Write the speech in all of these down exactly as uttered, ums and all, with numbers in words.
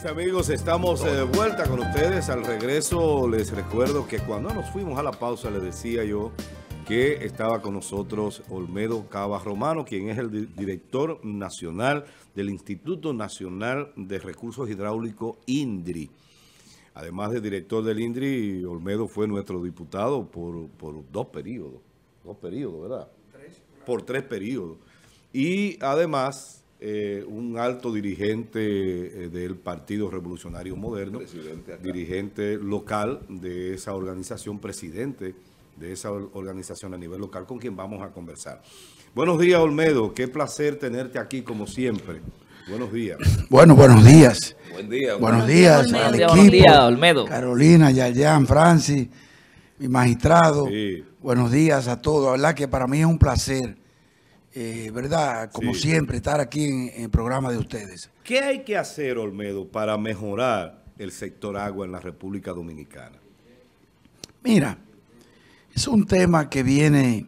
mis amigos, estamos de vuelta con ustedes. Al regreso les recuerdo que cuando nos fuimos a la pausa les decía yo que estaba con nosotros Olmedo Cava Romano, quien es el di director nacional del Instituto Nacional de Recursos Hidráulicos, INDRI. Además de director del INDRI, Olmedo fue nuestro diputado por, por dos periodos, dos periodos, ¿verdad? Tres. Por tres periodos. Y además... Eh, un alto dirigente eh, del Partido Revolucionario Moderno, dirigente local de esa organización, presidente de esa organización a nivel local, con quien vamos a conversar. Buenos días, Olmedo, qué placer tenerte aquí como siempre. Buenos días. Bueno, buenos días. Buen día. Buenos días Olmedo. al Buenos equipo. días, Olmedo. Carolina, Yayan, Francis, mi magistrado. Sí. Buenos días a todos. La verdad que para mí es un placer. Eh, ¿verdad? Como sí. siempre, estar aquí en, en el programa de ustedes. ¿Qué hay que hacer, Olmedo, para mejorar el sector agua en la República Dominicana? Mira, es un tema que viene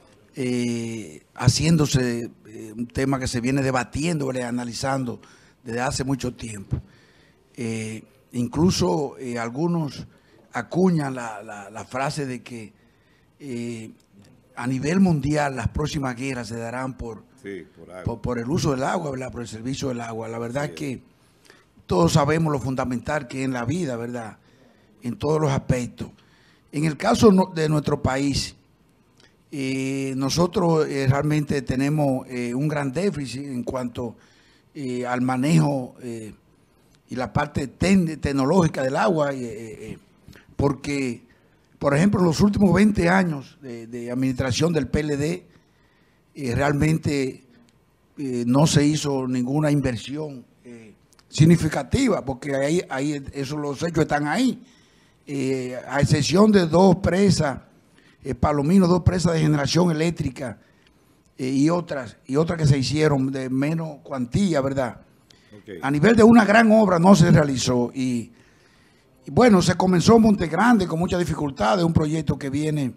eh, haciéndose, eh, un tema que se viene debatiendo, ¿verdad? Analizando desde hace mucho tiempo. Eh, incluso eh, algunos acuñan la, la, la frase de que eh, a nivel mundial las próximas guerras se darán por, sí, por, por, por el uso del agua, ¿verdad? Por el servicio del agua. La verdad es que todos sabemos lo fundamental que es en la vida, ¿verdad? En todos los aspectos. En el caso de nuestro país, eh, nosotros eh, realmente tenemos eh, un gran déficit en cuanto eh, al manejo eh, y la parte ten tecnológica del agua, eh, eh, porque... Por ejemplo, en los últimos veinte años de, de administración del P L D, eh, realmente eh, no se hizo ninguna inversión eh, significativa, porque ahí, ahí eso, los hechos están ahí. Eh, a excepción de dos presas, eh, Palomino, dos presas de generación eléctrica eh, y otras y otras que se hicieron de menos cuantía, ¿verdad? Okay. A nivel de una gran obra no se realizó y... Y bueno, se comenzó Monte Grande con muchas dificultades, un proyecto que viene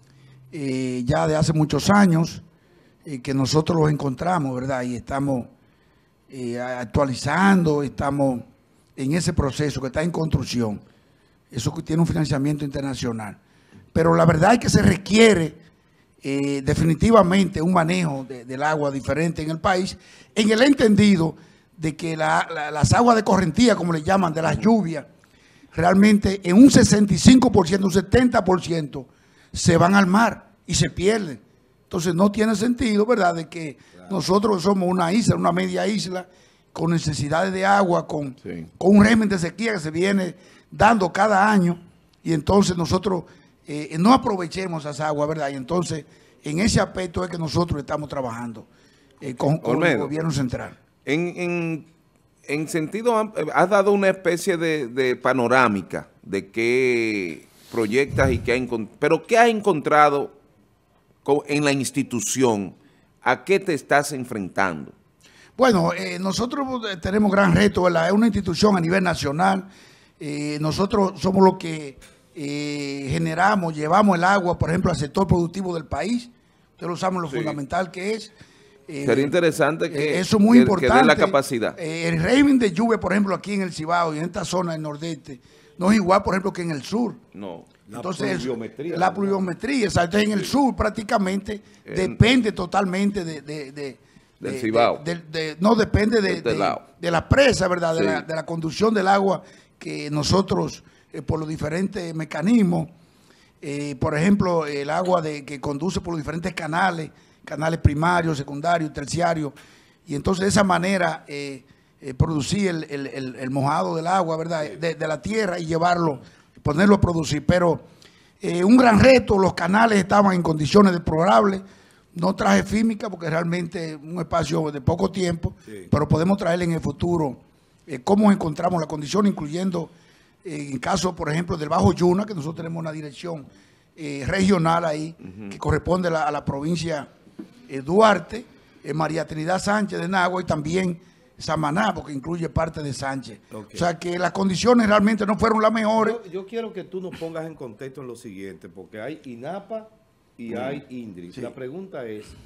eh, ya de hace muchos años, eh, que nosotros lo encontramos, ¿verdad? Y estamos eh, actualizando, estamos en ese proceso que está en construcción. Eso tiene un financiamiento internacional. Pero la verdad es que se requiere eh, definitivamente un manejo de, del agua diferente en el país, en el entendido de que la, la, las aguas de correntía, como le llaman, de las lluvias, realmente en un sesenta y cinco por ciento, un setenta por ciento se van al mar y se pierden. Entonces no tiene sentido, ¿verdad?, de que claro. nosotros somos una isla, una media isla, con necesidades de agua, con, sí. con un régimen de sequía que se viene dando cada año, y entonces nosotros eh, no aprovechemos esas aguas, ¿verdad? Y entonces en ese aspecto es que nosotros estamos trabajando eh, con, con el gobierno central. En... en... En sentido, has dado una especie de, de panorámica de qué proyectas y qué has encontrado. Pero ¿qué has encontrado en la institución? ¿A qué te estás enfrentando? Bueno, eh, nosotros tenemos gran reto, ¿verdad? Es una institución a nivel nacional. Eh, nosotros somos los que eh, generamos, llevamos el agua, por ejemplo, al sector productivo del país. Ustedes lo saben lo sí. fundamental que es. Eh, Sería interesante que, eh, eso es muy que, importante. que dé la capacidad. Eh, el régimen de lluvia, por ejemplo, aquí en el Cibao y en esta zona del nordeste, no es igual, por ejemplo, que en el sur. No. Entonces, la pluviometría. La pluviometría, exacto. En el sur prácticamente en, depende totalmente de... de, de del de, Cibao. De, de, de, no, depende de, de, de, de la presa, ¿verdad? Sí. De, la, de la conducción del agua que nosotros, eh, por los diferentes mecanismos, eh, por ejemplo, el agua de, que conduce por los diferentes canales, canales primarios, secundarios, terciarios, y entonces de esa manera eh, eh, producir el, el, el, el mojado del agua, ¿verdad?, de, de la tierra y llevarlo, ponerlo a producir. Pero eh, un gran reto, los canales estaban en condiciones deplorables, no traje fímica porque realmente es un espacio de poco tiempo, sí. pero podemos traerle en el futuro eh, cómo encontramos la condición, incluyendo eh, en caso, por ejemplo, del Bajo Yuna, que nosotros tenemos una dirección eh, regional ahí, uh-huh. que corresponde a la, a la provincia Eh, Duarte, eh, María Trinidad Sánchez de Nagua y también Samaná, porque incluye parte de Sánchez. Okay. O sea que las condiciones realmente no fueron las mejores. Yo, yo quiero que tú nos pongas en contexto en lo siguiente, porque hay INAPA y mm. hay INDRI. Sí. La pregunta es,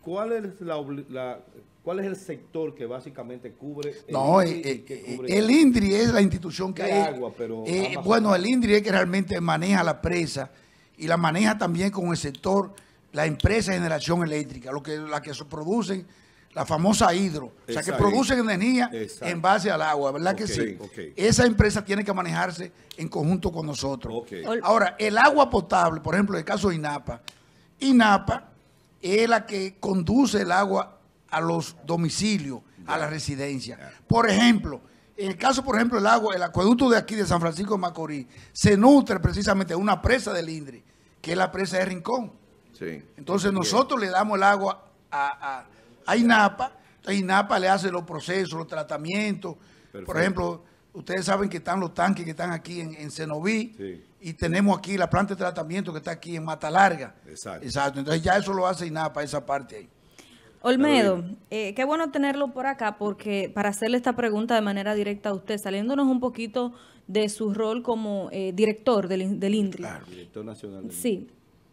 ¿cuál es la, la cuál es el sector que básicamente cubre el No, INDRI? eh, Que eh, cubre el INDRI es la institución que de es, agua, pero eh, ambas bueno, cosas. el INDRI es que realmente maneja la presa y la maneja también con el sector, la empresa de generación eléctrica, lo que, la que se producen, la famosa hidro, o sea, que Exacto. producen energía Exacto. en base al agua, ¿verdad que Ok, sí? ok. Esa empresa tiene que manejarse en conjunto con nosotros. Ok. Ahora, el agua potable, por ejemplo, en el caso de INAPA, INAPA es la que conduce el agua a los domicilios, a la residencia. Por ejemplo, en el caso, por ejemplo, el agua, el acueducto de aquí de San Francisco de Macorís, se nutre precisamente de una presa del INDRI, que es la presa de Rincón. Sí. Entonces nosotros le damos el agua a, a, a INAPA, entonces INAPA le hace los procesos, los tratamientos. Perfecto. Por ejemplo, ustedes saben que están los tanques que están aquí en, en Cenoví, Sí. y tenemos aquí la planta de tratamiento que está aquí en Mata Larga. Exacto. Exacto. Entonces ya eso lo hace INAPA, esa parte ahí. Olmedo, eh, qué bueno tenerlo por acá porque para hacerle esta pregunta de manera directa a usted, saliéndonos un poquito de su rol como eh, director del, del INDRI. Claro. Director nacional del Sí.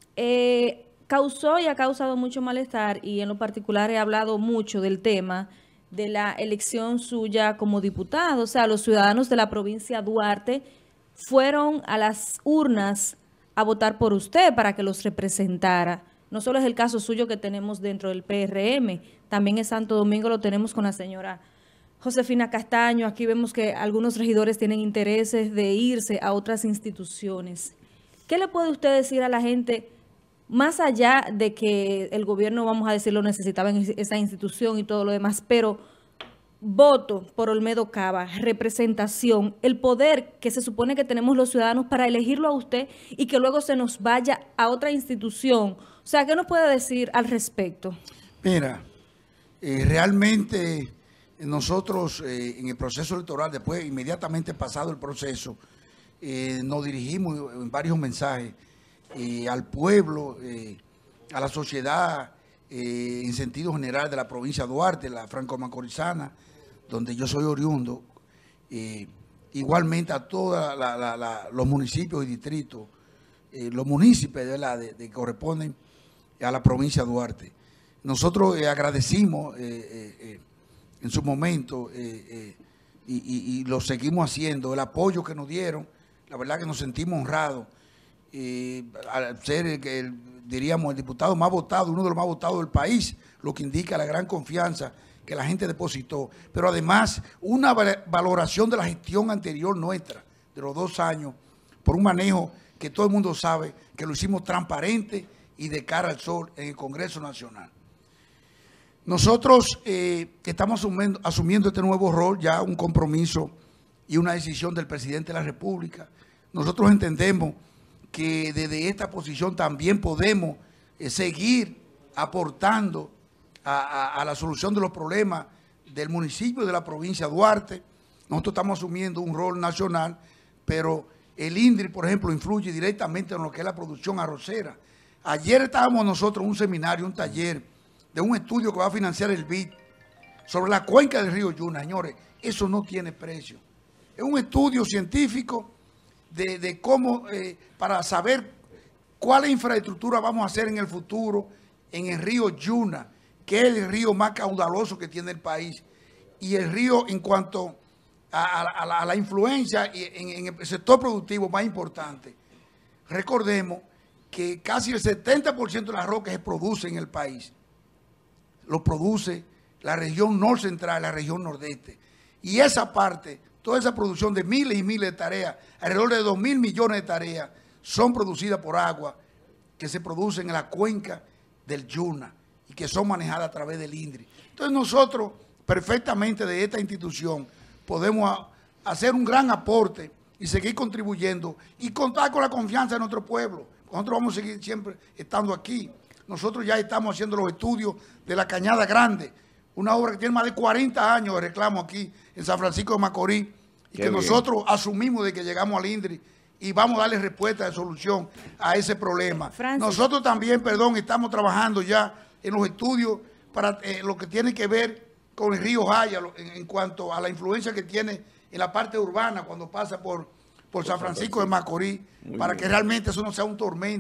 Eh, causó y ha causado mucho malestar y en lo particular he hablado mucho del tema de la elección suya como diputado. O sea, los ciudadanos de la provincia de Duarte fueron a las urnas a votar por usted para que los representara. No solo es el caso suyo que tenemos dentro del P R M, también en Santo Domingo lo tenemos con la señora Josefina Castaño. Aquí vemos que algunos regidores tienen intereses de irse a otras instituciones. ¿Qué le puede usted decir a la gente, más allá de que el gobierno, vamos a decirlo, necesitaba en esa institución y todo lo demás, pero voto por Olmedo Cava, representación, el poder que se supone que tenemos los ciudadanos para elegirlo a usted y que luego se nos vaya a otra institución? O sea, ¿qué nos puede decir al respecto? Mira, eh, realmente nosotros eh, en el proceso electoral, después inmediatamente pasado el proceso, eh, nos dirigimos en varios mensajes eh, al pueblo, eh, a la sociedad, eh, en sentido general de la provincia de Duarte, la franco-macorizana, donde yo soy oriundo, eh, igualmente a todos los municipios y distritos, eh, los municipios ¿verdad? De, de, que corresponden a la provincia de Duarte. Nosotros eh, agradecimos eh, eh, eh, en su momento eh, eh, y, y, y lo seguimos haciendo, el apoyo que nos dieron, la verdad que nos sentimos honrados eh, al ser, el, el, diríamos, el diputado más votado, uno de los más votados del país, lo que indica la gran confianza que la gente depositó, pero además una valoración de la gestión anterior nuestra, de los dos años, por un manejo que todo el mundo sabe que lo hicimos transparente y de cara al sol en el Congreso Nacional. Nosotros eh, estamos asumiendo, asumiendo este nuevo rol, ya un compromiso y una decisión del presidente de la República. Nosotros entendemos que desde esta posición también podemos eh, seguir aportando a, a, a la solución de los problemas del municipio y de la provincia de Duarte. Nosotros estamos asumiendo un rol nacional, pero el INDRI, por ejemplo, influye directamente en lo que es la producción arrocera. Ayer estábamos nosotros en un seminario, un taller, de un estudio que va a financiar el B I D sobre la cuenca del río Yuna. Señores, eso no tiene precio. Es un estudio científico de, de cómo, eh, para saber cuál infraestructura vamos a hacer en el futuro en el río Yuna, que es el río más caudaloso que tiene el país, y el río en cuanto a, a, a, la, a la influencia en, en el sector productivo más importante. Recordemos que casi el setenta por ciento de las rocas que se produce en el país lo produce la región norcentral, la región nordeste. Y esa parte, toda esa producción de miles y miles de tareas, alrededor de dos mil millones de tareas, son producidas por agua que se producen en la cuenca del Yuna y que son manejadas a través del INDRI. Entonces nosotros, perfectamente de esta institución, podemos a, hacer un gran aporte y seguir contribuyendo y contar con la confianza de nuestro pueblo. Nosotros vamos a seguir siempre estando aquí. Nosotros ya estamos haciendo los estudios de la Cañada Grande, una obra que tiene más de cuarenta años de reclamo aquí en San Francisco de Macorís, y Qué que bien. Nosotros asumimos de que llegamos al INDRI y vamos a darle respuesta de solución a ese problema. Francis. Nosotros también, perdón, estamos trabajando ya en los estudios para eh, lo que tiene que ver con el río Jaya, en, en cuanto a la influencia que tiene en la parte urbana cuando pasa por, por San Francisco de Macorís, Muy para bien. que realmente eso no sea un tormento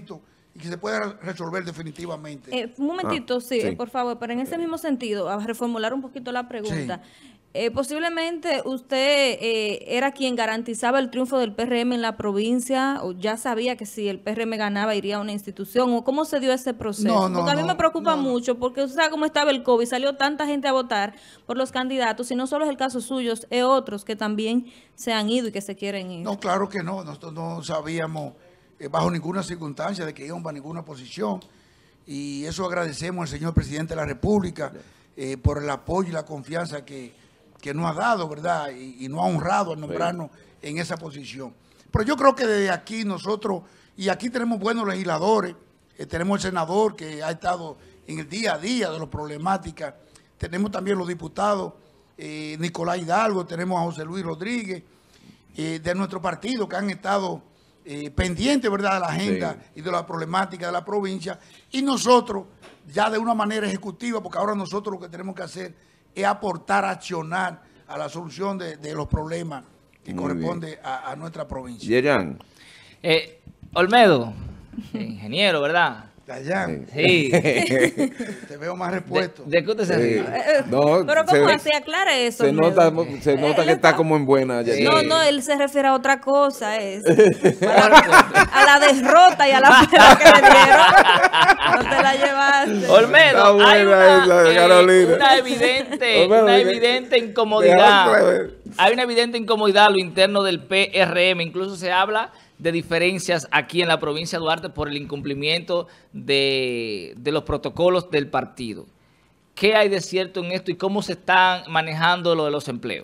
y que se pueda resolver definitivamente. Eh, un momentito, Ah, sí, sí. eh, por favor, pero en ese mismo sentido, a reformular un poquito la pregunta. Eh, posiblemente usted eh, era quien garantizaba el triunfo del P R M en la provincia, o ya sabía que si el P R M ganaba iría a una institución, o cómo se dio ese proceso. No, no, porque a mí no, me preocupa no, no. mucho, porque usted sabe cómo estaba el COVID, salió tanta gente a votar por los candidatos, y no solo es el caso suyo, es otros que también se han ido y que se quieren ir. No, claro que no. Nosotros no sabíamos eh, bajo ninguna circunstancia de que íbamos a ninguna posición. Y eso agradecemos al señor presidente de la República eh, por el apoyo y la confianza que, que nos ha dado, ¿verdad? Y, y nos ha honrado al nombrarnos en esa posición. Pero yo creo que desde aquí nosotros, y aquí tenemos buenos legisladores, eh, tenemos el senador que ha estado en el día a día de las problemáticas, tenemos también los diputados, eh, Nicolás Hidalgo, tenemos a José Luis Rodríguez, eh, de nuestro partido que han estado eh, pendientes, ¿verdad?, de la agenda sí. y de la problemática de la provincia, y nosotros ya de una manera ejecutiva, porque ahora nosotros lo que tenemos que hacer es aportar, accionar a la solución de, de los problemas que Muy corresponde a, a nuestra provincia. Yerjan. Eh, Olmedo, ingeniero, ¿verdad? Dayan. Sí. Te veo más repuesto. ¿De, de qué usted se ríe? Eh, No, pero ¿cómo se, así? Aclare eso. Se nota, Olmedo. se nota Eh, que está como en buena. Sí. Yerjan. No, no, él se refiere a otra cosa, es a la, a la derrota y a la pela que le dieron. No te la llevaste. Olmedo, buena hay una, esa, eh, Carolina. una evidente, Olmedo, una que- evidente Deja incomodidad. otra vez. Hay una evidente incomodidad a lo interno del P R M. Incluso se habla de diferencias aquí en la provincia de Duarte por el incumplimiento de, de los protocolos del partido. ¿Qué hay de cierto en esto y cómo se están manejando lo de los empleos?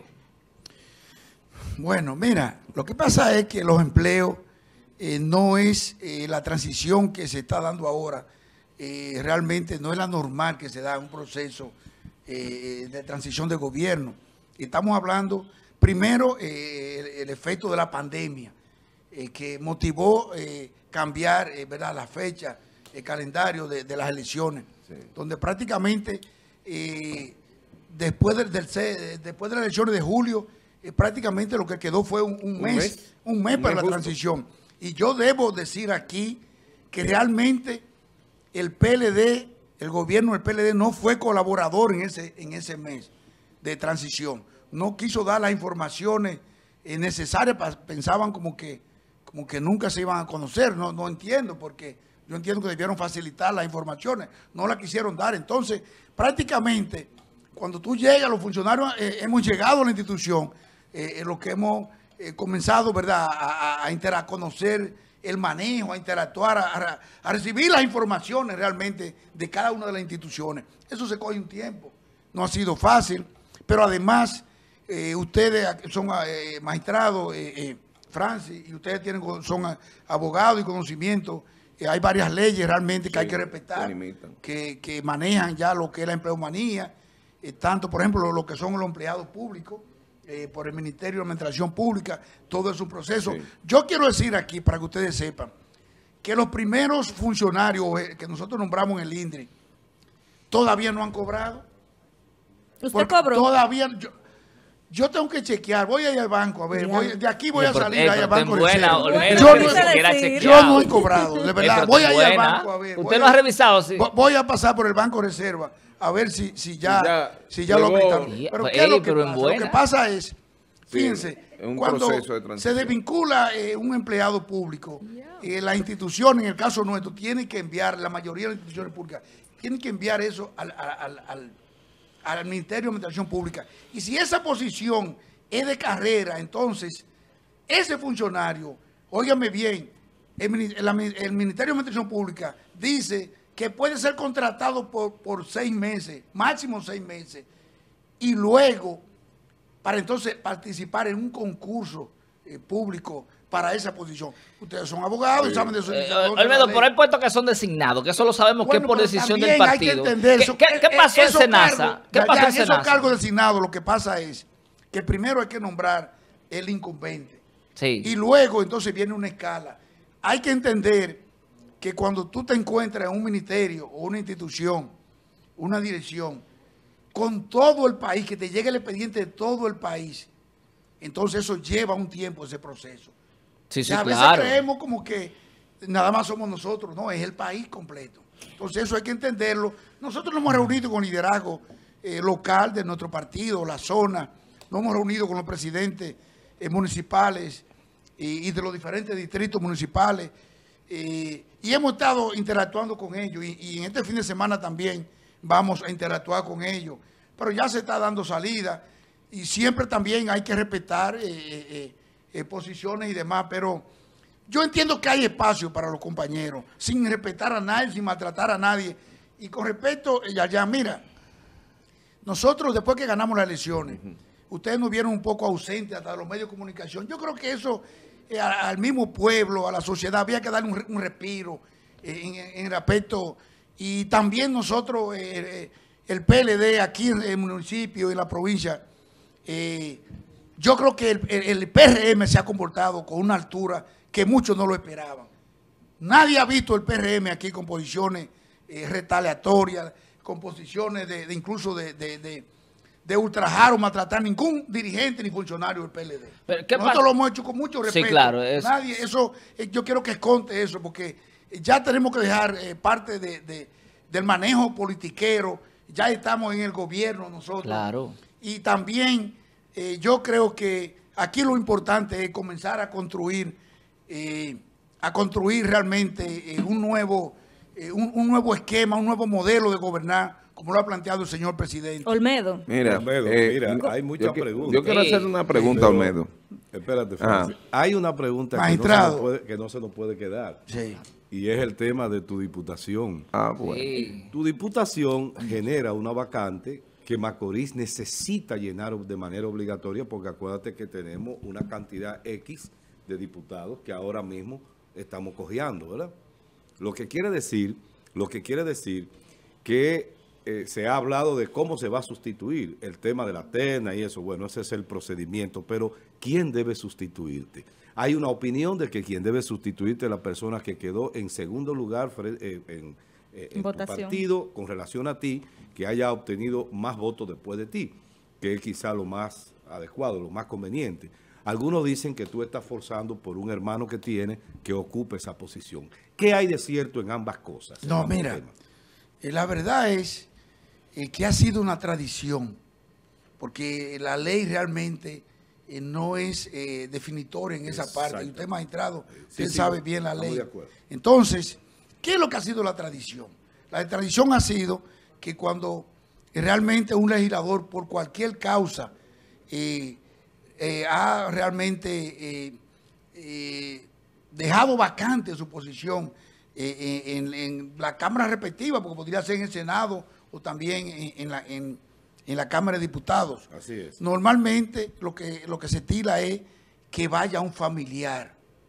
Bueno, mira, lo que pasa es que los empleos eh, no es eh, la transición que se está dando ahora, eh, realmente no es la normal que se da en un proceso eh, de transición de gobierno. Estamos hablando, primero, eh, el, el efecto de la pandemia, eh, que motivó eh, cambiar eh, ¿verdad? la fecha, el calendario de, de las elecciones, sí. donde prácticamente eh, después, del, del, después de las elecciones de julio, eh, prácticamente lo que quedó fue un, un, ¿Un mes, mes, un mes un para mes la justo. transición. Y yo debo decir aquí que realmente el P L D, el gobierno del P L D no fue colaborador en ese, en ese mes de transición. No quiso dar las informaciones eh, necesarias, pensaban como que, como que nunca se iban a conocer. No, no entiendo, porque yo entiendo que debieron facilitar las informaciones, no las quisieron dar. Entonces, prácticamente, cuando tú llegas, los funcionarios eh, hemos llegado a la institución, eh, en lo que hemos eh, comenzado, ¿verdad?, a, a, a, inter, a conocer el manejo, a interactuar, a, a, a recibir las informaciones realmente de cada una de las instituciones. Eso se coge un tiempo, no ha sido fácil, pero además eh, ustedes son eh, magistrados, eh, eh, Francis, y ustedes tienen, son abogados y conocimiento. Eh, hay varias leyes realmente que sí, hay que respetar, que, que manejan ya lo que es la empleomanía, eh, tanto por ejemplo lo, lo que son los empleados públicos, eh, por el Ministerio de Administración Pública, todo es un proceso. Sí. Yo quiero decir aquí, para que ustedes sepan, que los primeros funcionarios eh, que nosotros nombramos en el INDRI, todavía no han cobrado. ¿Usted cobró? Todavía... Yo, Yo tengo que chequear, voy a ir al banco, a ver, voy, de aquí voy a salir ahí al banco. Buena, Olmedo, yo, no, yo, yo no he cobrado, de verdad, voy a ir al banco a ver. ¿Usted lo ha revisado? Sí. Voy a pasar por el Banco Reserva a ver si, si ya, ya, si ya lo aumentaron. Pero, ¿qué es lo que pasa? Lo que pasa es, fíjense, sí, cuando de se desvincula eh, un empleado público, eh, la institución, en el caso nuestro, tiene que enviar, la mayoría de las instituciones públicas, tienen que enviar eso al, al, al al Ministerio de Administración Pública. Y si esa posición es de carrera, entonces ese funcionario, óigame bien, el, el, el Ministerio de Administración Pública dice que puede ser contratado por, por seis meses, máximo seis meses, y luego para entonces participar en un concurso eh, público para esa posición. Ustedes son abogados sí. y saben de eso. Eh, Olmedo, pero hay puestos que son designados, que eso lo sabemos bueno, que es por decisión del partido. Hay que entender ¿Qué, eso. ¿Qué, qué pasó en Senasa? ¿Qué ya, pasó ya, en Senasa? Esos cargos designados, lo que pasa es que primero hay que nombrar el incumbente. Sí. Y luego entonces viene una escala. Hay que entender que cuando tú te encuentras en un ministerio o una institución, una dirección, con todo el país, que te llegue el expediente de todo el país, entonces eso lleva un tiempo ese proceso. Sí, sí, y a veces claro. creemos como que, nada más somos nosotros, no, es el país completo. Entonces eso hay que entenderlo. Nosotros nos hemos reunido con liderazgo eh, local de nuestro partido, la zona, nos hemos reunido con los presidentes eh, municipales y, y de los diferentes distritos municipales eh, y hemos estado interactuando con ellos y, y en este fin de semana también vamos a interactuar con ellos, pero ya se está dando salida y siempre también hay que respetar eh, eh, eh, posiciones y demás, pero yo entiendo que hay espacio para los compañeros, sin respetar a nadie, sin maltratar a nadie. Y con respecto, ya, ya, mira, nosotros después que ganamos las elecciones, uh-huh. ustedes nos vieron un poco ausentes hasta los medios de comunicación. Yo creo que eso eh, a, al mismo pueblo, a la sociedad, había que darle un, un respiro eh, en, en respecto. Y también nosotros, eh, el P L D aquí en el municipio y en la provincia, eh, yo creo que el, el, el P R M se ha comportado con una altura que muchos no lo esperaban. Nadie ha visto el P R M aquí con posiciones eh, retaliatorias, con posiciones de, de incluso de, de, de, de ultrajar o maltratar ningún dirigente ni funcionario del P L D. Pero, ¿qué Nosotros pasa? lo hemos hecho con mucho respeto. Sí, claro. Es... Nadie, eso, eh, yo quiero que conte eso, porque ya tenemos que dejar eh, parte de, de, del manejo politiquero. Ya estamos en el gobierno nosotros. Claro. Y también eh, yo creo que aquí lo importante es comenzar a construir Eh, a construir realmente eh, un nuevo eh, un, un nuevo esquema, un nuevo modelo de gobernar, como lo ha planteado el señor presidente. Olmedo. Mira, Olmedo, eh, mira, hay muchas yo, preguntas. Yo quiero hacer una pregunta, Pero, Olmedo. Espérate, Francis. Hay una pregunta que no, se nos puede, que no se nos puede quedar. Sí. Y es el tema de tu diputación. Ah, bueno. Sí. Tu diputación genera una vacante que Macorís necesita llenar de manera obligatoria, porque acuérdate que tenemos una cantidad X de diputados que ahora mismo estamos cojeando, ¿verdad? Lo que quiere decir, lo que quiere decir que eh, se ha hablado de cómo se va a sustituir el tema de la terna y eso, bueno, ese es el procedimiento, pero ¿quién debe sustituirte? Hay una opinión de que quien debe sustituirte es la persona que quedó en segundo lugar eh, en, eh, en tu partido con relación a ti, que haya obtenido más votos después de ti, que es quizá lo más adecuado, lo más conveniente. Algunos dicen que tú estás forzando por un hermano que tiene que ocupe esa posición. ¿Qué hay de cierto en ambas cosas? No, ambos mira, temas? eh, la verdad es eh, que ha sido una tradición, porque la ley realmente eh, no es eh, definitoria en esa Exacto. parte. Y usted, magistrado, Sí, usted sí, sabe bien la estamos ley. de acuerdo. Entonces, ¿qué es lo que ha sido la tradición? La tradición ha sido que cuando realmente un legislador, por cualquier causa, eh, Eh, ha realmente eh, eh, dejado vacante su posición eh, en, en la Cámara respectiva, porque podría ser en el Senado o también en, en, la, en, en la Cámara de Diputados. Así es. Normalmente lo que, lo que se estila es que vaya un familiar,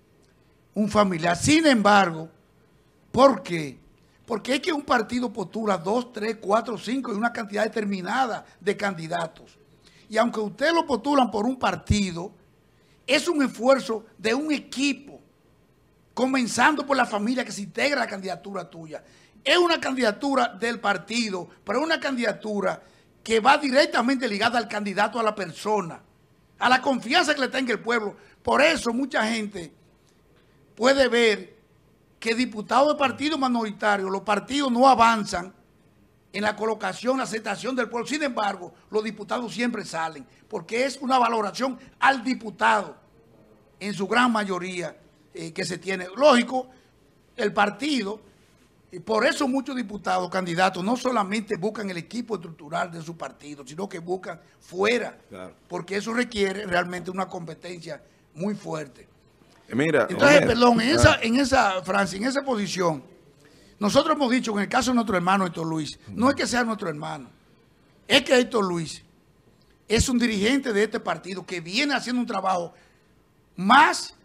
un familiar. Sin embargo, ¿por qué? Porque es que un partido postula dos, tres, cuatro, cinco y una cantidad determinada de candidatos. Y aunque ustedes lo postulan por un partido, es un esfuerzo de un equipo, comenzando por la familia que se integra a la candidatura tuya. Es una candidatura del partido, pero es una candidatura que va directamente ligada al candidato, a la persona, a la confianza que le tenga el pueblo. Por eso mucha gente puede ver que diputados de partidos minoritarios, los partidos no avanzan en la colocación, la aceptación del pueblo. Sin embargo, los diputados siempre salen, porque es una valoración al diputado, en su gran mayoría eh, que se tiene. Lógico, el partido, y por eso muchos diputados, candidatos, no solamente buscan el equipo estructural de su partido, sino que buscan fuera, claro, porque eso requiere realmente una competencia muy fuerte. Mira, Entonces, Olmedo, perdón, en esa, en esa, Francis, en esa posición, nosotros hemos dicho que en el caso de nuestro hermano Héctor Luis, no es que sea nuestro hermano, es que Héctor Luis es un dirigente de este partido que viene haciendo un trabajo más,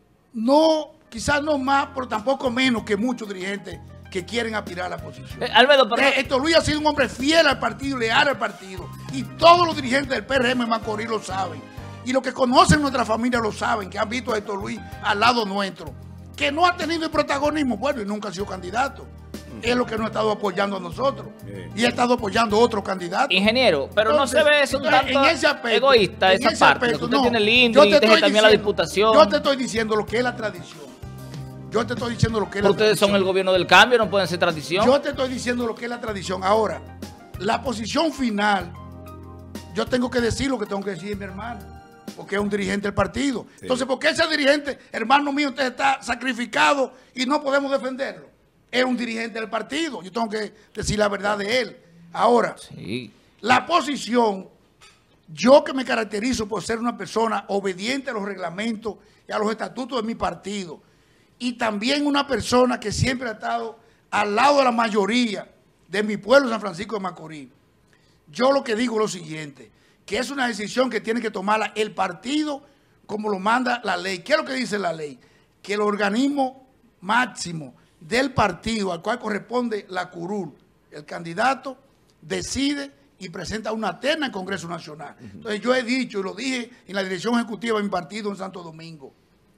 no, quizás no más, pero tampoco menos que muchos dirigentes que quieren aspirar a la posición. Eh, Almedo, pero... Eh, Héctor Luis ha sido un hombre fiel al partido, leal al partido, y todos los dirigentes del P R M en Macorís lo saben. Y los que conocen nuestra familia lo saben, que han visto a Héctor Luis al lado nuestro, que no ha tenido el protagonismo, bueno, y nunca ha sido candidato. Es lo que nos ha estado apoyando a nosotros. Bien. Y ha estado apoyando a otros candidatos. Ingeniero, pero entonces, no se ve eso un tanto aspecto, egoísta, esa parte. Aspecto, usted no, tiene el índice y deje también la diputación. Yo te estoy diciendo lo que es la tradición. Yo te estoy diciendo lo que es Pero la ustedes tradición. son el gobierno del cambio, no pueden ser tradición. Yo te estoy diciendo lo que es la tradición. Ahora, la posición final, yo tengo que decir lo que tengo que decir, mi hermano, porque es un dirigente del partido. Sí. Entonces, ¿por qué ese dirigente, hermano mío, usted está sacrificado y no podemos defenderlo? Es un dirigente del partido. Yo tengo que decir la verdad de él. Ahora, sí. La posición, yo que me caracterizo por ser una persona obediente a los reglamentos y a los estatutos de mi partido, y también una persona que siempre ha estado al lado de la mayoría de mi pueblo, San Francisco de Macorís, yo lo que digo es lo siguiente, que es una decisión que tiene que tomarla el partido como lo manda la ley. ¿Qué es lo que dice la ley? Que el organismo máximo del partido al cual corresponde la curul, el candidato, decide y presenta una terna en Congreso Nacional. Entonces yo he dicho y lo dije en la dirección ejecutiva de mi partido en Santo Domingo.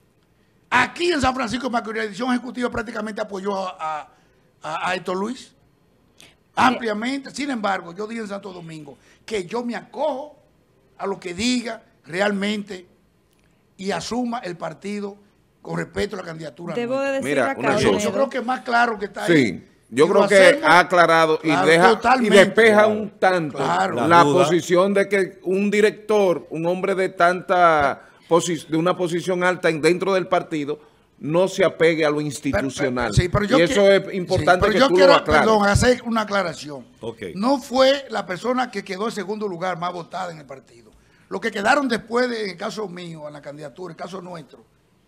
Aquí en San Francisco de Macorís, la dirección ejecutiva prácticamente apoyó a, a, a Héctor Luis ampliamente. Sin embargo, yo dije en Santo Domingo que yo me acojo a lo que diga realmente y asuma el partido con respecto a la candidatura. Debo de decir Mira, acá, yo, yo creo que es más claro que está sí. ahí. Yo creo que hacemos, ha aclarado y, claro, deja, y despeja claro, un tanto claro, la, la posición de que un director, un hombre de tanta de una posición alta dentro del partido, no se apegue a lo institucional. Pero, pero, sí, pero yo y eso que, es importante sí, que yo tú quiero, lo aclares. Perdón, hacer una aclaración. Okay. No fue la persona que quedó en segundo lugar más votada en el partido. Los que quedaron después, de, en el caso mío, en la candidatura, en el caso nuestro,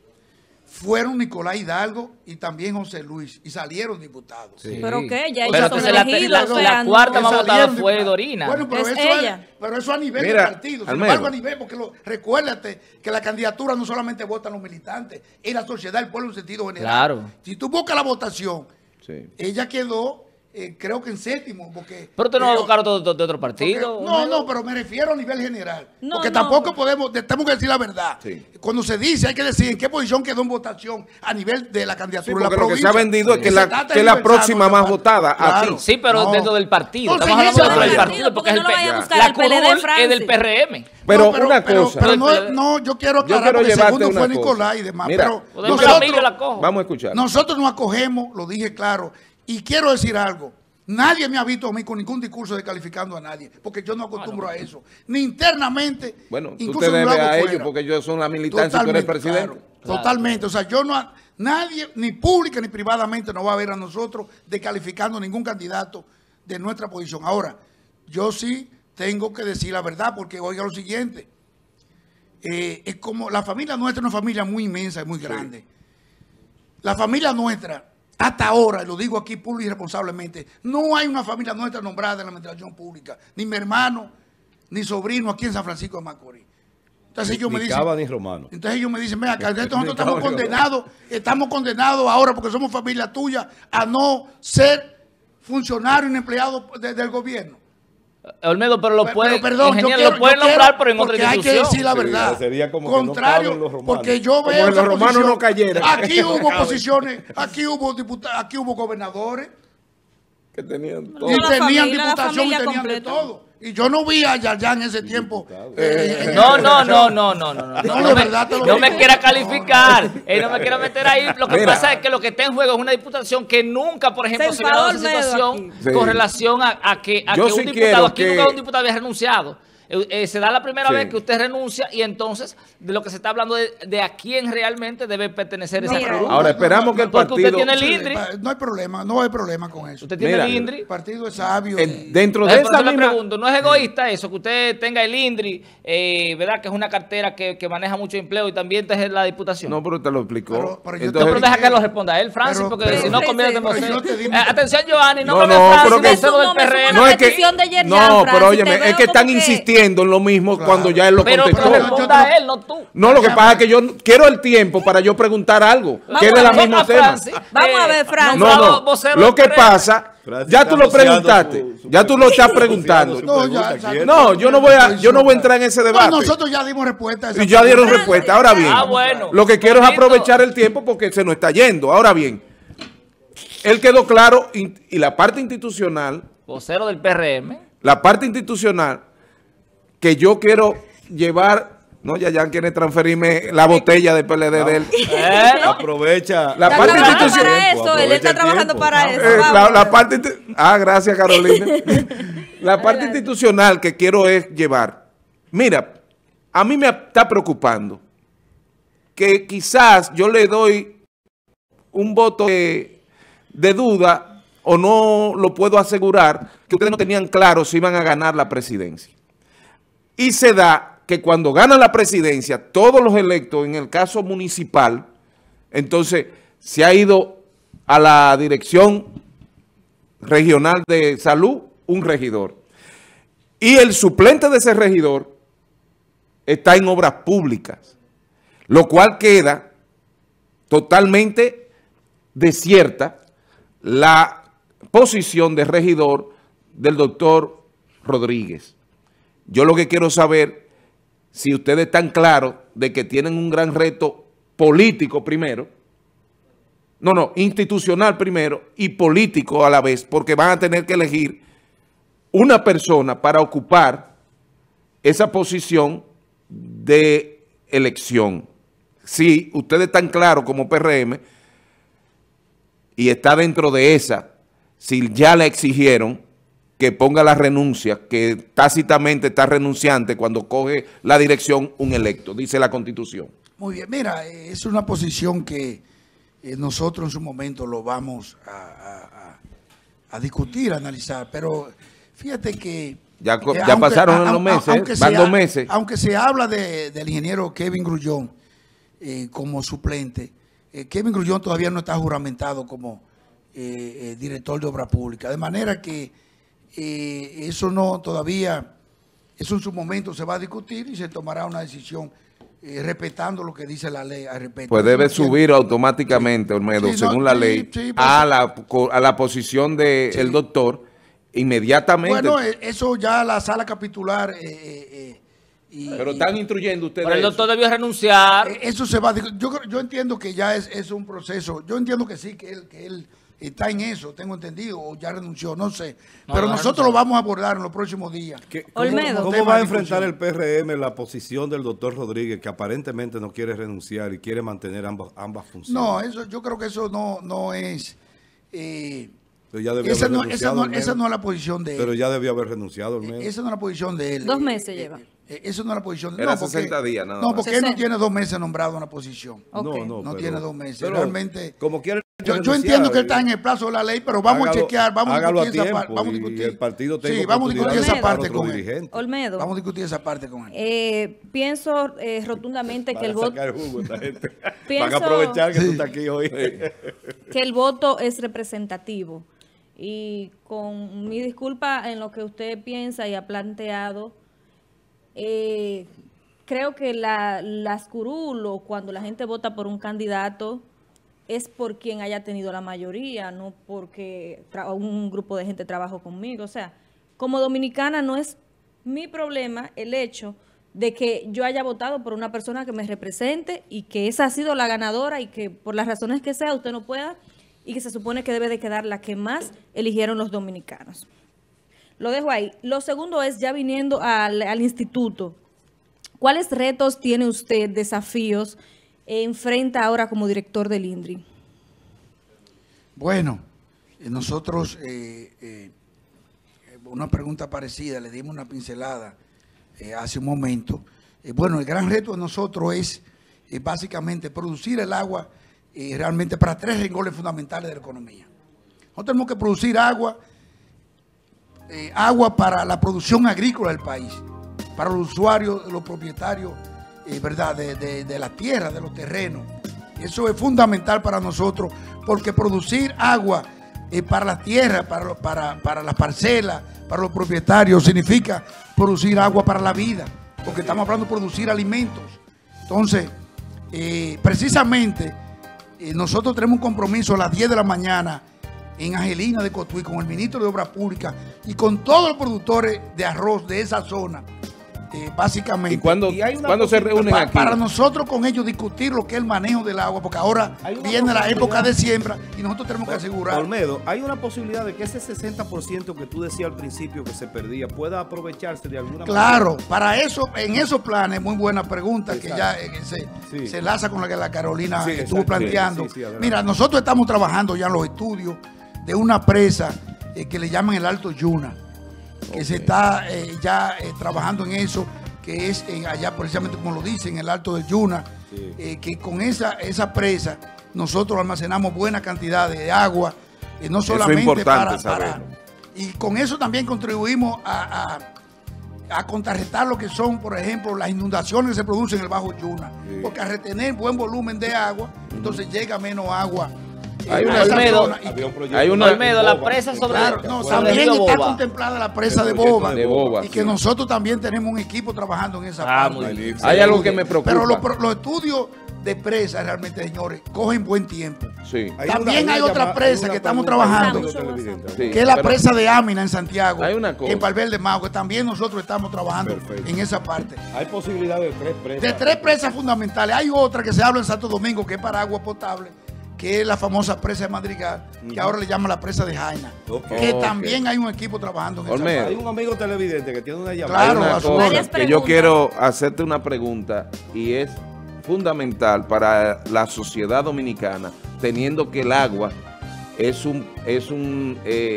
fueron Nicolás Hidalgo y también José Luis, y salieron diputados. Sí. ¿Pero qué? Ya ellos son elegidos. La, la, la cuarta más votada fue diputados. Dorina. Bueno, pero, es eso ella. Es, pero eso a nivel Mira, del partido. Sin embargo, a nivel, porque lo, recuérdate que la candidatura no solamente votan los militantes, es la sociedad, el pueblo en sentido general. Claro. Si tú buscas la votación, sí. ella quedó... Eh, creo que en séptimo, porque... Pero usted no va a buscar otro, de otro partido. Porque, no, no, pero me refiero a nivel general. No, porque no. tampoco podemos, tenemos que decir la verdad. Sí. Cuando se dice, hay que decir en qué posición quedó en votación a nivel de la candidatura sí, de la provincia. Lo que se ha vendido es que, la, que la próxima más votada. Claro. Sí, pero no. dentro del partido. No, Estamos sí, hablando dentro del del partido, porque, porque no es el, el la curul es del P R M. Pero, no, pero una pero, cosa. Pero, pero no, no, yo quiero aclarar, yo quiero porque el segundo fue cosa. Nicolás y demás. Mira, pero nosotros, la cojo. Vamos a escuchar. Nosotros nos acogemos, lo dije claro, y quiero decir algo. Nadie me ha visto a mí con ningún discurso descalificando a nadie, porque yo no acostumbro ah, no. a eso. Ni internamente, bueno, incluso tú te debes a ellos, fuera. porque ellos son la militancia y tú eres presidente. Claro, claro. Totalmente. O sea, yo no, nadie, ni pública ni privadamente, nos va a ver a nosotros descalificando a ningún candidato de nuestra posición. Ahora, yo sí tengo que decir la verdad, porque oiga lo siguiente. Eh, es como la familia nuestra es una familia muy inmensa y muy grande. Sí. La familia nuestra... Hasta ahora, lo digo aquí público y responsablemente, no hay una familia nuestra nombrada en la administración pública, ni mi hermano, ni sobrino aquí en San Francisco de Macorís. Entonces ellos ni me dicen, Cava ni Romano. Entonces ellos me dicen, vea, que nosotros estamos condenados, estamos condenados ahora porque somos familia tuya a no ser funcionario ni empleado de, del gobierno. Olmedo, pero lo pueden, perdón, ingeniero, quiero, lo pueden nombrar, pero en otra institución. Hay que decir la verdad. Sí, sería como contrario, que no los porque yo veo como los romanos no cayeron. Aquí hubo posiciones, aquí hubo diputados, aquí hubo gobernadores que tenían todo. Y tenían familia, diputación y tenían completa. De todo. Y yo no vi a Yayá en ese tiempo. Eh, no, no, no, no, no, no, no, no, no, me, no me quiera calificar, eh, no me quiera meter ahí. Lo que Mira. pasa es que lo que está en juego es una diputación que nunca, por ejemplo, se, se ha dado esa situación sí. con relación a, a que, a que sí un diputado, aquí que... nunca un diputado había renunciado. Eh, se da la primera sí. vez que usted renuncia y entonces de lo que se está hablando de, de a quién realmente debe pertenecer no, esa curul. Ahora esperamos que el Porque partido... usted tiene el INDRI. No hay problema, no hay problema con eso. Usted tiene Mira, el INDRI. El partido es sabio. El, dentro de Por esa eso misma... le pregunto, ¿no es egoísta eso? Que usted tenga el INDRI, eh, ¿verdad? Que es una cartera que, que maneja mucho empleo y también es la diputación. No, pero te lo explicó. Pero, pero Entonces, no, pero deja que lo responda él, Francis, pero, porque pero, si no pero, conviene pero, de pero, eh, Atención, Giovanni, no, no, me no, Francis, pero que, vocero del P R M. no es que, no, pero óyeme, es que están insistiendo en lo mismo claro. cuando ya él lo pero, contestó. Pero responda a él, no tú. No, lo que pasa es que yo quiero el tiempo para yo preguntar algo, Vamos que es de la misma tema. Vamos a ver, Francis. No, no, lo que pasa, ya tú lo preguntaste, ya tú lo estás preguntando. No, yo no voy a, yo no voy a entrar en ese debate. Nosotros ya dimos respuesta. Y ya dieron respuesta. Ahora bien, ah, bueno. lo que quiero es aprovechar el tiempo porque se nos está yendo. Ahora bien, él quedó claro y la parte institucional, vocero del P R M, la parte institucional que yo quiero llevar No, Yayan quiere transferirme la botella de P L D No. de él. Bueno, Aprovecha. La Está parte trabajando institucional- para tiempo, eso, él aprovecha está el trabajando tiempo. para Eh, eso. Eh, la, vamos. la parte insti- ah, gracias, Carolina. La parte institucional que quiero es llevar. Mira, a mí me está preocupando que quizás yo le doy un voto de, de duda o no lo puedo asegurar, que ustedes no tenían claro si iban a ganar la presidencia. Y se da que cuando ganan la presidencia, todos los electos, en el caso municipal, entonces se ha ido a la dirección regional de salud un regidor. Y el suplente de ese regidor está en obras públicas, lo cual queda totalmente desierta la posición de regidor del doctor Rodríguez. Yo lo que quiero saber, si ustedes están claros de que tienen un gran reto político primero, no, no, institucional primero y político a la vez, porque van a tener que elegir una persona para ocupar esa posición de elección. Si ustedes están claros como P R M y está dentro de esa, si ya le exigieron que ponga la renuncia, que tácitamente está renunciante cuando coge la dirección un electo, dice la Constitución. Muy bien, mira, eh, es una posición que eh, nosotros en su momento lo vamos a, a- a- a discutir, a analizar, pero fíjate que... Ya co- eh, ya pasaron los meses, aunque van se dos ha- meses. Aunque se habla de- del ingeniero Kevin Grullón eh, como suplente, eh, Kevin Grullón todavía no está juramentado como eh, eh, director de obra pública, de manera que eh, eso no todavía, eso en su momento se va a discutir y se tomará una decisión eh, respetando lo que dice la ley al respecto. Pues Eso debe no tiene- subir automáticamente, Olmedo, Sí, no, según la sí, ley, sí, pues, a, la, a la posición del Sí. doctor, inmediatamente. Bueno, eh, eso ya la sala capitular... eh, eh, eh, y- Pero y- están instruyendo ustedes. pero el eso. doctor debió renunciar. Eh, Eso se va a discu- yo, creo- yo entiendo que ya es, es un proceso. Yo entiendo que sí, que él, que él está en eso, tengo entendido, o ya renunció, no sé. No, Pero no nosotros renunció. lo vamos a abordar en los próximos días. ¿Qué- ¿Cómo, Olmedo. cómo Tema va a de enfrentar discusión. el P R M la posición del doctor Rodríguez, que aparentemente no quiere renunciar y quiere mantener ambas, ambas funciones? No, eso, yo creo que eso no, no es... eh, Pero ya debió esa, haber no, esa, renunciado, no, Olmedo. esa no es la posición de él. Pero ya debió haber renunciado, Olmedo. Esa no es la posición de él. Dos Eh, meses eh, lleva. eh, Esa no es la posición de él. Era no, porque- sesenta días, nada No, más. porque él no sesenta. tiene dos meses nombrado una posición. Ok. No, no, No pero- tiene dos meses. pero Realmente- Como quiere Yo, yo renunciar, entiendo que él eh, está en el plazo de la ley, pero vamos hágalo- a chequear, vamos a hágalo a discutir esa parte. tiempo Vamos a y discutir. el partido tenga Sí, vamos a oportunidad discutir de esa buscar parte otro con él. dirigente. Olmedo, Vamos a discutir esa parte con él. eh, pienso eh, rotundamente que Para el voto sacar jugo a esta gente. Van Pienso- a aprovechar que Sí. tú estás aquí hoy. que el voto es representativo. Y con mi disculpa en lo que usted piensa y ha planteado, eh, creo que la, las curul o cuando la gente vota por un candidato es por quien haya tenido la mayoría, no porque tra- un grupo de gente trabajó conmigo. O sea, como dominicana no es mi problema el hecho de que yo haya votado por una persona que me represente y que esa ha sido la ganadora y que por las razones que sea usted no pueda y que se supone que debe de quedar la que más eligieron los dominicanos. Lo dejo ahí. Lo segundo es, ya viniendo al, al instituto, ¿cuáles retos tiene usted, desafíos, eh, enfrenta ahora como director del INDRI? Bueno, eh, nosotros, eh, eh, una pregunta parecida, le dimos una pincelada eh, hace un momento. Eh, bueno, el gran reto de nosotros es eh, básicamente producir el agua eh, realmente para tres renglones fundamentales de la economía. Nosotros tenemos que producir agua, eh, agua para la producción agrícola del país, para los usuarios, los propietarios, eh, ¿verdad?, de, de, de la tierra, de los terrenos. Eso es fundamental para nosotros, porque producir agua eh, para la tierra, para, lo- para, para las parcelas, para los propietarios, significa producir agua para la vida, porque estamos hablando de producir alimentos. Entonces, eh, precisamente, eh, nosotros tenemos un compromiso a las diez de la mañana en Angelina de Cotuí con el ministro de Obras Públicas y con todos los productores de arroz de esa zona, eh, básicamente. ¿Y cuándo, Y hay una ¿cuándo se posibilidad reúnen Pa- aquí? Para nosotros con ellos discutir lo que es el manejo del agua, porque ahora Hay una viene la posibilidad. época de siembra y nosotros tenemos que asegurar. Olmedo, hay una posibilidad de que ese sesenta por ciento que tú decías al principio que se perdía pueda aprovecharse de alguna Claro, para eso, en esos planes, muy buena pregunta que Exacto. ya eh, se, Sí. se enlaza con la que la Carolina Sí, estuvo exacto. planteando. Sí, sí, sí, adelante. Mira, nosotros estamos trabajando ya en los estudios de una presa eh, que le llaman el Alto Yuna, que se está eh, ya eh, trabajando en eso, que es en allá precisamente como lo dicen, en el Alto del Yuna, Sí. eh, que con esa, esa presa nosotros almacenamos buena cantidad de agua, eh, no solamente importante para, para- saberlo. y con eso también contribuimos a, a, a contrarrestar lo que son, por ejemplo, las inundaciones que se producen en el Bajo Yuna, Sí. porque al retener buen volumen de agua, entonces llega menos agua. eh, Hay a una- esa Olmedo, zona y- Había un proyecto Hay una- de Olmedo, la Boba, presa que- sobre- Claro, ¿te no, acuerdas? también Río está Boba. contemplada la presa El de proyecto Boba, de Boba, y que sí. nosotros también tenemos un equipo trabajando en esa Ah, parte. muy bien. Hay algo que me preocupa. Pero los, pro- los estudios de presa realmente, señores, cogen buen tiempo. Sí. Hay También una- hay una otra llama- presa hay una que estamos pregunta trabajando. del amigo televidente. Sí. Que es la pero- presa de Ámina en Santiago, Hay una cosa. en Valverde Mau, que también nosotros estamos trabajando Perfecto. en esa parte. Hay posibilidad de tres presas. De tres presas fundamentales. Hay otra que se habla en Santo Domingo, que es para agua potable, que es la famosa presa de Madrigal, que ahora le llaman la presa de Jaina. Ok. Que Ok. también hay un equipo trabajando en esa Olmedo. parte. Hay un amigo televidente que tiene una llamada. Claro, Hay una a su cosa orden. Varias que yo preguntas. quiero hacerte una pregunta y es fundamental para la sociedad dominicana, teniendo que el agua es un, es un eh,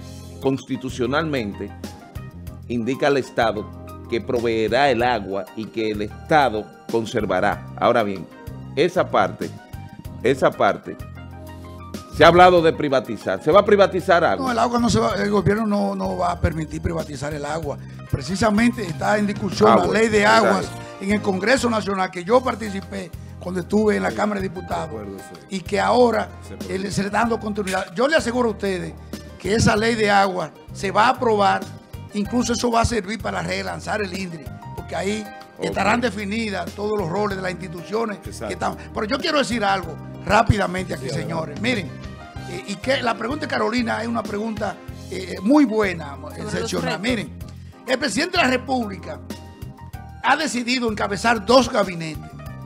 constitucionalmente indica al Estado que proveerá el agua y que el Estado conservará. Ahora bien, esa parte, esa parte, se ha hablado de privatizar. ¿Se va a privatizar agua? No, el agua no se va, el gobierno no, no va a permitir privatizar el agua. Precisamente está en discusión Agua, la ley de exacto. aguas en el Congreso Nacional, que yo participé cuando estuve en la Cámara de Diputados, acuerdo, sí. y que ahora Se eh, puede. le- se le está dando continuidad. Yo le aseguro a ustedes que esa ley de agua se va a aprobar, incluso eso va a servir para relanzar el INDRI, porque ahí Ok. estarán definidas todos los roles de las instituciones Exacto. que están. Pero yo quiero decir algo rápidamente aquí, señores. Miren, eh, y que la pregunta de Carolina es una pregunta eh, muy buena, excepcional. retos. Miren, el presidente de la República ha decidido encabezar dos gabinetes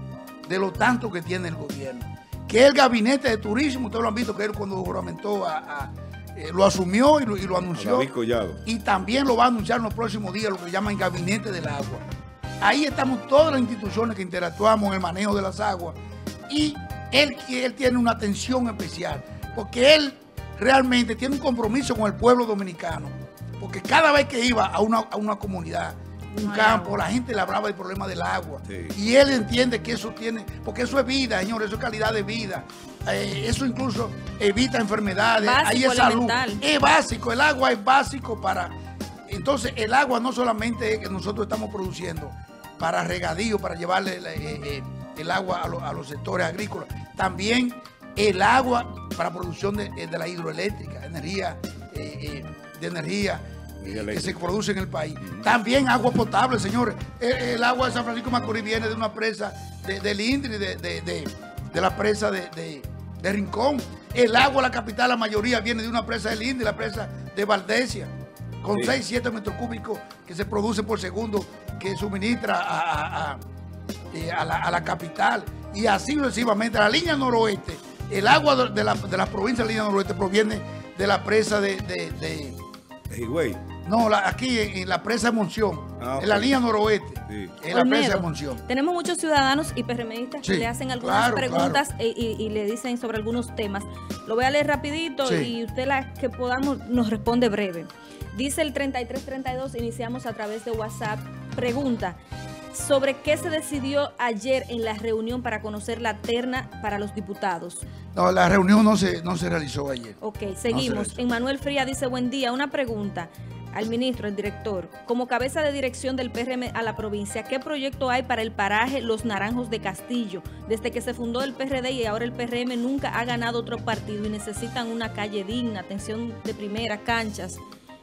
de lo tanto que tiene el gobierno, que es el gabinete de turismo. Ustedes lo han visto que él cuando juramentó a, a- eh, lo asumió y lo, y lo anunció, David Collado. y también lo va a anunciar en los próximos días, lo que llaman gabinete del agua. Ahí estamos todas las instituciones que interactuamos en el manejo de las aguas, y él, él tiene una atención especial, porque él realmente tiene un compromiso con el pueblo dominicano, porque cada vez que iba a una, a una comunidad, un No hay campo, agua. la gente le hablaba del problema del agua, Sí. y él entiende que eso tiene, porque eso es vida, señores, eso es calidad de vida. Eh, eso incluso evita enfermedades, Básico, ahí es salud. elemental. Es básico, el agua es básico para... Entonces, el agua no solamente es que nosotros estamos produciendo para regadío, para llevarle eh, eh, el agua a, lo- a los sectores agrícolas, también el agua para producción de, eh, de la hidroeléctrica, energía, eh, eh, de energía eh, que se produce en el país. También agua potable, señores. El, el agua de San Francisco de Macorís viene de una presa de- del INDRI, de, de- de- de la presa de, de- de Rincón. El agua de la capital, la mayoría viene de una presa del INDRI, la presa de Valdesia, con Sí. seis, siete metros cúbicos que se produce por segundo, que suministra a, a- a- eh, a la, a la capital. Y así sucesivamente. La línea noroeste, el agua de, de la, de la provincia de la línea noroeste proviene de la presa de... de- de- Hey, güey. no, la- aquí en, en la presa de Monción, Ah, en la ok. línea noroeste, Sí. en la presa de Olmedo, Monción. tenemos muchos ciudadanos y PRMistas que Sí, le hacen algunas claro, preguntas e- Y, y le dicen sobre algunos temas. Lo voy a leer rapidito Sí. y usted la que podamos nos responde breve. Dice el treinta y tres treinta y dos, iniciamos a través de WhatsApp. Pregunta, ¿sobre qué se decidió ayer en la reunión para conocer la terna para los diputados? No, la reunión no se, no se realizó ayer. Ok, seguimos. realizó. Emmanuel Fría dice, buen día, una pregunta al ministro, al director. Como cabeza de dirección del P R M a la provincia, ¿qué proyecto hay para el paraje Los Naranjos de Castillo? Desde que se fundó el P R D y ahora el P R M nunca ha ganado otro partido y necesitan una calle digna, atención de primera, canchas.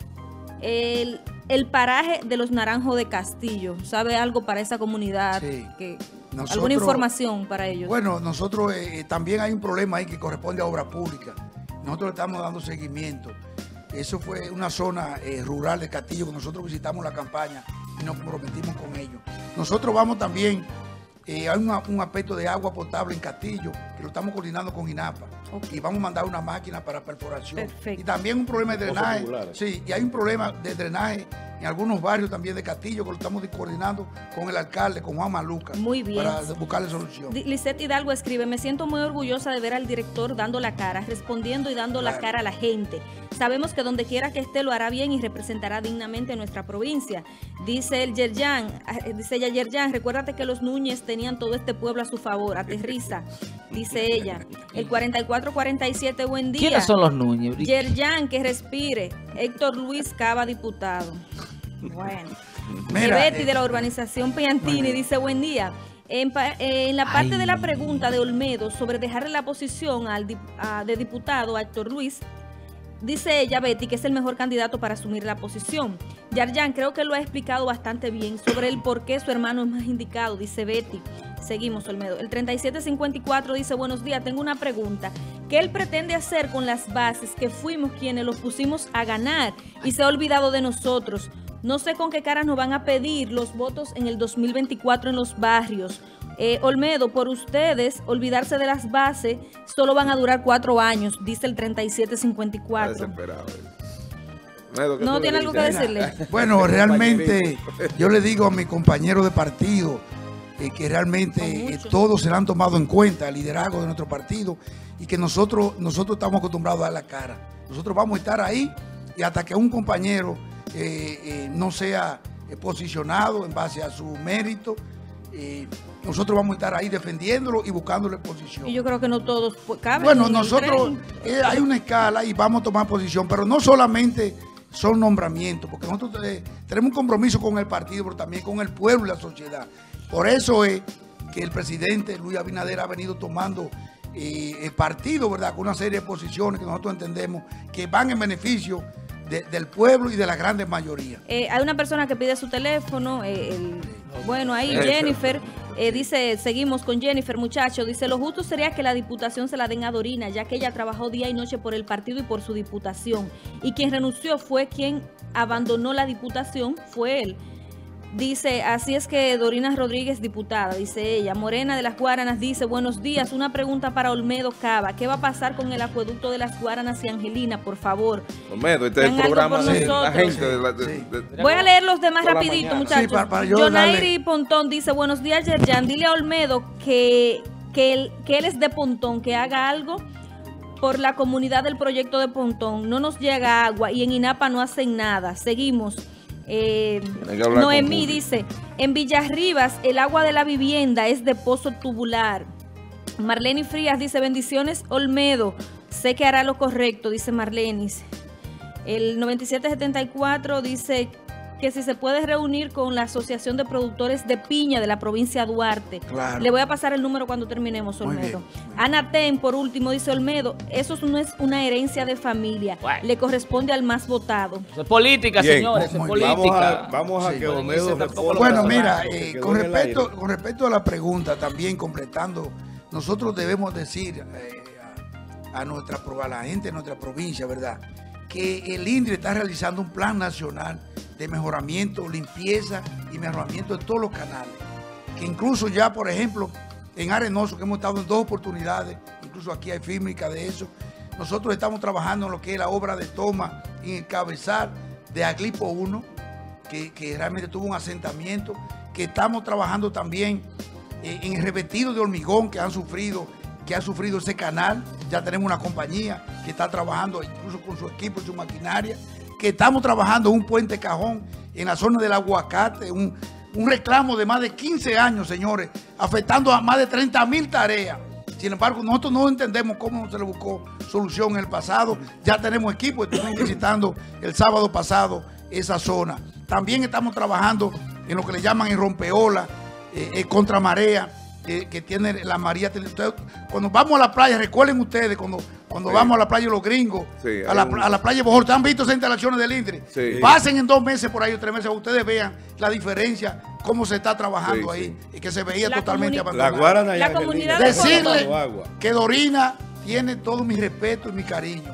El, el paraje de Los Naranjos de Castillo, ¿sabe algo para esa comunidad? Sí. Que, Nosotros- ¿Alguna información para ellos? Bueno, nosotros eh, también hay un problema ahí que corresponde a obra pública. Nosotros le estamos dando seguimiento. Eso fue una zona eh, rural de Castillo que nosotros visitamos la campaña y nos comprometimos con ellos. Nosotros vamos también, eh, hay una, un aspecto de agua potable en Castillo que lo estamos coordinando con INAPA. Okay. Y vamos a mandar una máquina para perforación. Perfecto. Y también un problema de drenaje. Sí, y hay un problema de drenaje en algunos barrios también de Castillo que lo estamos coordinando con el alcalde, con Juan Maluca. Muy bien. Para buscarle solución. Lisette Hidalgo escribe, me siento muy orgullosa de ver al director dando la cara, respondiendo y dando claro. la cara a la gente. Sabemos que donde quiera que esté lo hará bien y representará dignamente a nuestra provincia. Dice el Yerjan, dice ella, Yerjan, recuérdate que los Núñez tenían todo este pueblo a su favor, aterriza, dice ella. El cuarenta y cuatro cuarenta y siete, buen día. ¿Quiénes son los Núñez? Yerjan, que respire. Héctor Luis Cava, diputado. Bueno. Mira, Betty eh, de la urbanización Piantini dice, buen día. En, eh, en la parte Ay. de la pregunta de Olmedo sobre dejarle la posición al dip, a, de diputado a Héctor Luis, dice ella, Betty, que es el mejor candidato para asumir la posición. Yarjan creo que lo ha explicado bastante bien sobre el por qué su hermano es más indicado, dice Betty. Seguimos, Olmedo. El treinta y siete cincuenta y cuatro dice, buenos días, tengo una pregunta. ¿Qué él pretende hacer con las bases que fuimos quienes los pusimos a ganar y se ha olvidado de nosotros? No sé con qué cara nos van a pedir los votos en el dos mil veinticuatro en los barrios. Eh, Olmedo, por ustedes, olvidarse de las bases, solo van a durar cuatro años, dice el treinta y siete cincuenta y cuatro. ¿No tiene algo que decirle? Bueno, realmente yo le digo a mi compañero de partido eh, que realmente eh, todos se lo han tomado en cuenta, el liderazgo de nuestro partido, y que nosotros, nosotros estamos acostumbrados a dar la cara. Nosotros vamos a estar ahí y hasta que un compañero eh, eh, no sea eh, posicionado en base a su mérito, Eh, nosotros vamos a estar ahí defendiéndolo y buscándole posición. Y yo creo que no todos caben. Bueno, nosotros eh, hay una escala y vamos a tomar posición, pero no solamente son nombramientos, porque nosotros eh, tenemos un compromiso con el partido, pero también con el pueblo y la sociedad. Por eso es que el presidente Luis Abinader ha venido tomando eh, el partido, ¿verdad?, con una serie de posiciones que nosotros entendemos que van en beneficio de, del pueblo y de la grande mayoría. Eh, hay una persona que pide su teléfono, eh, el, bueno, ahí Jennifer, eh, dice, seguimos con Jennifer, muchacho, dice, lo justo sería que la diputación se la den a Dorina, ya que ella trabajó día y noche por el partido y por su diputación, y quien renunció fue quien abandonó la diputación, fue él. Dice, así es que Dorina Rodríguez, diputada, dice ella. Morena de las Guaranas dice, buenos días, una pregunta para Olmedo Cava. ¿Qué va a pasar con el acueducto de las Guaranas y Angelina, por favor? Olmedo, este es el programa de la gente. De la, de, sí. de, de, Voy a leer los demás rapidito, muchachos. Sí, para, para Jonairi Pontón dice, buenos días, Yerjan. Dile a Olmedo que, que, él, que él es de Pontón, que haga algo por la comunidad del proyecto de Pontón. No nos llega agua y en INAPA no hacen nada. Seguimos. Eh, Noemí dice, en Villarribas el agua de la vivienda es de pozo tubular. Marlene Frías dice, bendiciones Olmedo, sé que hará lo correcto, dice Marlene. El noventa y siete setenta y cuatro dice que si se puede reunir con la Asociación de Productores de Piña de la provincia de Duarte. Claro. Le voy a pasar el número cuando terminemos, Olmedo. Ana Ten, por último, dice Olmedo, eso no es una herencia de familia, bueno, le corresponde al más votado. Eso es política, bien, señores, eso es política. Vamos a, vamos a sí, que Olmedo responda. Bueno, mira, eh, con, respecto, con respecto a la pregunta, también completando, nosotros debemos decir eh, a, a, nuestra, a la gente de nuestra provincia, ¿verdad?, que el INDRE está realizando un plan nacional de mejoramiento, limpieza y mejoramiento de todos los canales. Que incluso ya, por ejemplo, en Arenoso, que hemos estado en dos oportunidades, incluso aquí hay fílmica de eso, nosotros estamos trabajando en lo que es la obra de toma en el cabezal de Aglipo uno, que, que realmente tuvo un asentamiento, que estamos trabajando también eh, en el revestido de hormigón que han sufrido que ha sufrido ese canal. Ya tenemos una compañía que está trabajando incluso con su equipo y su maquinaria, que estamos trabajando un puente cajón en la zona del aguacate, un, un reclamo de más de quince años, señores, afectando a más de treinta mil tareas. Sin embargo, nosotros no entendemos cómo se le buscó solución en el pasado. Ya tenemos equipo, estuvimos visitando el sábado pasado esa zona. También estamos trabajando en lo que le llaman en rompeola, eh, eh, contra marea, Que, que tiene la María. Cuando vamos a la playa, recuerden ustedes, cuando, cuando sí. vamos a la playa los gringos, sí, a, la, un... a la playa Bojor, ¿han visto esas instalaciones del INDRE? Sí. Pasen en dos meses por ahí o tres meses, ustedes vean la diferencia, cómo se está trabajando sí, ahí, sí. y que se veía la totalmente abandonado. La Guarana y la comunidad Decirle que Dorina tiene todo mi respeto y mi cariño,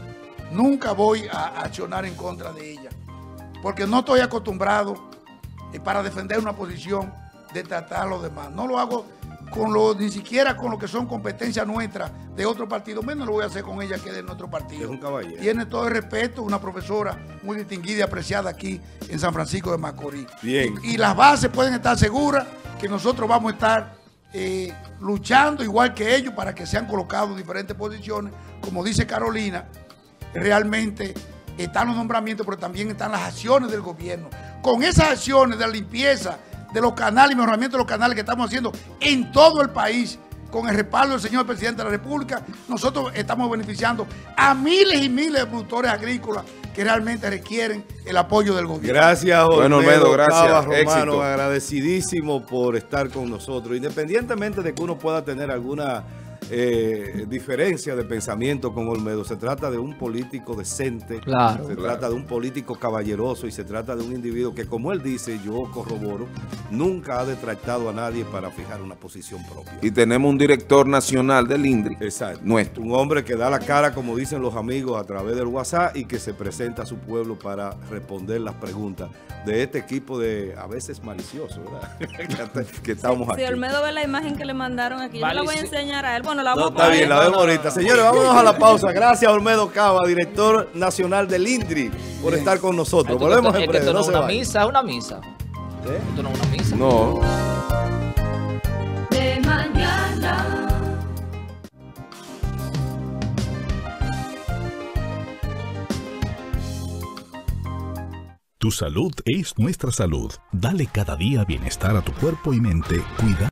nunca voy a accionar en contra de ella, porque no estoy acostumbrado eh, para defender una posición de tratar a los demás. No lo hago con lo, ni siquiera con lo que son competencias nuestras de otro partido, menos lo voy a hacer con ella que es de nuestro partido. Es un caballero. Tiene todo el respeto, una profesora muy distinguida y apreciada aquí en San Francisco de Macorís. Bien. Y, y las bases pueden estar seguras que nosotros vamos a estar eh, luchando igual que ellos para que sean colocados en diferentes posiciones. Como dice Carolina, realmente están los nombramientos, pero también están las acciones del gobierno. Con esas acciones de la limpieza de los canales y mejoramiento de los canales que estamos haciendo en todo el país, con el respaldo del señor presidente de la República, nosotros estamos beneficiando a miles y miles de productores agrícolas que realmente requieren el apoyo del gobierno. Gracias, bueno, Olmedo, Olmedo, gracias. Cava Romano, Éxito. agradecidísimo por estar con nosotros. Independientemente de que uno pueda tener alguna eh, diferencia de pensamiento con Olmedo, se trata de un político decente, Claro, se claro. trata de un político caballeroso y se trata de un individuo que, como él dice, yo corroboro, nunca ha detractado a nadie para fijar una posición propia. Y tenemos un director nacional del INDRI. Exacto. Nuestro. Un hombre que da la cara, como dicen los amigos, a través del WhatsApp y que se presenta a su pueblo para responder las preguntas de este equipo de, a veces malicioso, ¿verdad? que estamos Si aquí. Olmedo ve la imagen que le mandaron aquí, yo Vale, la voy a sí. enseñar a él. Bueno, la No, vamos a está poner. bien, la vemos ahorita. Señores, vámonos a la pausa. Gracias, Olmedo Cava, director nacional del INDRI, por estar con nosotros. Esto, Volvemos esto- en es que breve, esto no no es se una vayan. misa, es una misa. ¿Eh? Esto no es una misa. No. De mañana. Tu salud es nuestra salud. Dale cada día bienestar a tu cuerpo y mente. Cuida.